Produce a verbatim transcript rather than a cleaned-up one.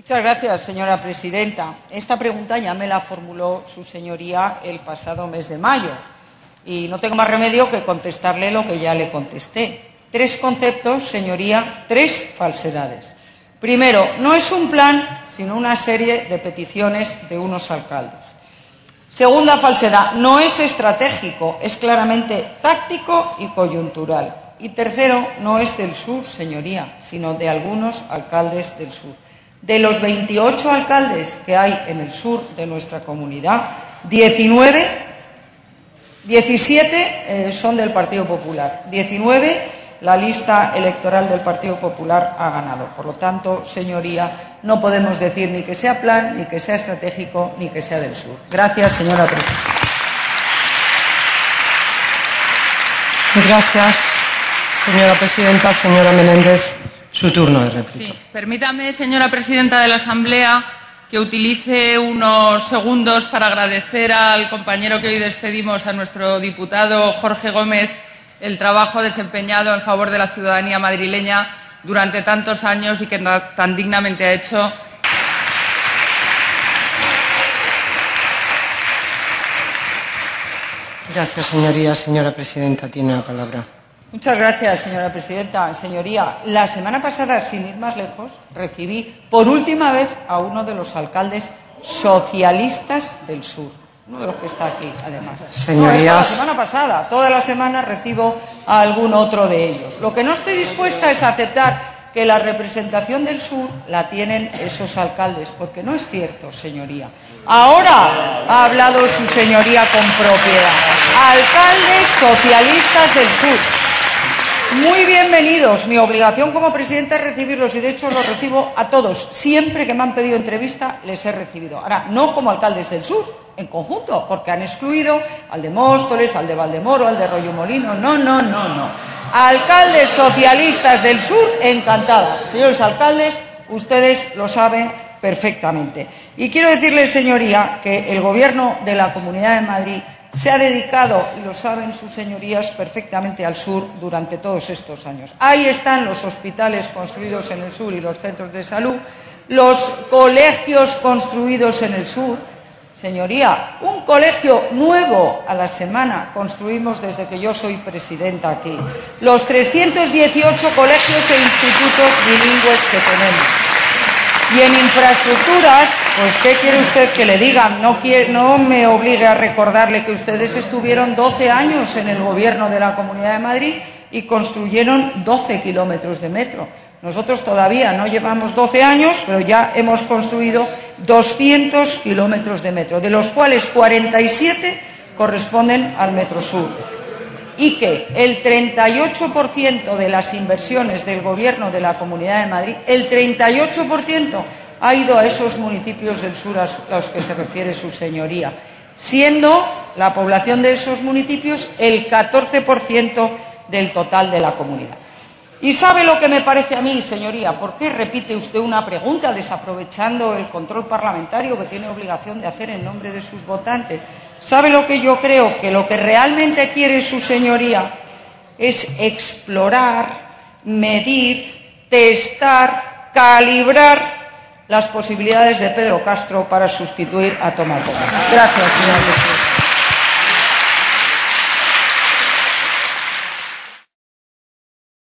Muchas gracias, señora presidenta. Esta pregunta ya me la formuló su señoría el pasado mes de mayo y no tengo más remedio que contestarle lo que ya le contesté. Tres conceptos, señoría, tres falsedades. Primero, no es un plan, sino una serie de peticiones de unos alcaldes. Segunda falsedad, no es estratégico, es claramente táctico y coyuntural. Y tercero, no es del sur, señoría, sino de algunos alcaldes del sur. De los veintiocho alcaldes que hay en el sur de nuestra comunidad, diecinueve, diecisiete eh, son del Partido Popular, diecinueve la lista electoral del Partido Popular ha ganado. Por lo tanto, señoría, no podemos decir ni que sea plan, ni que sea estratégico, ni que sea del sur. Gracias, señora presidenta. Gracias, señora presidenta. Señora Menéndez, su turno de réplica. Sí, permítame, señora presidenta de la Asamblea, que utilice unos segundos para agradecer al compañero que hoy despedimos, a nuestro diputado Jorge Gómez, el trabajo desempeñado en favor de la ciudadanía madrileña durante tantos años y que tan dignamente ha hecho. Gracias, señoría. Señora presidenta, tiene la palabra. Muchas gracias, señora presidenta. Señoría, la semana pasada, sin ir más lejos, recibí por última vez a uno de los alcaldes socialistas del sur. Uno de los que está aquí, además. Señorías. No, la semana pasada, toda la semana recibo a algún otro de ellos. Lo que no estoy dispuesta es a aceptar que la representación del sur la tienen esos alcaldes, porque no es cierto, señoría. Ahora ha hablado su señoría con propiedad. Alcaldes socialistas del sur. Muy bienvenidos. Mi obligación como presidenta es recibirlos y, de hecho, los recibo a todos. Siempre que me han pedido entrevista, les he recibido. Ahora, no como alcaldes del sur, en conjunto, porque han excluido al de Móstoles, al de Valdemoro, al de Rollo Molino. No, no, no, no. Alcaldes socialistas del sur, encantada. Señores alcaldes, ustedes lo saben perfectamente. Y quiero decirles, señoría, que el Gobierno de la Comunidad de Madrid se ha dedicado, y lo saben sus señorías perfectamente, al sur durante todos estos años. Ahí están los hospitales construidos en el sur y los centros de salud, los colegios construidos en el sur. Señoría, un colegio nuevo a la semana construimos desde que yo soy presidenta aquí. Los trescientos dieciocho colegios e institutos bilingües que tenemos. Y en infraestructuras, pues ¿qué quiere usted que le diga? No, quiere, no me obligue a recordarle que ustedes estuvieron doce años en el Gobierno de la Comunidad de Madrid y construyeron doce kilómetros de metro. Nosotros todavía no llevamos doce años, pero ya hemos construido doscientos kilómetros de metro, de los cuales cuarenta y siete corresponden al Metro Sur. Y que el treinta y ocho por ciento de las inversiones del Gobierno de la Comunidad de Madrid, el treinta y ocho por ciento ha ido a esos municipios del sur a los que se refiere su señoría, siendo la población de esos municipios el catorce por ciento del total de la comunidad. ¿Y sabe lo que me parece a mí, señoría? ¿Por qué repite usted una pregunta desaprovechando el control parlamentario que tiene obligación de hacer en nombre de sus votantes? ¿Sabe lo que yo creo? Que lo que realmente quiere su señoría es explorar, medir, testar, calibrar las posibilidades de Pedro Castro para sustituir a Tomás Gómez. Gracias, señor presidente.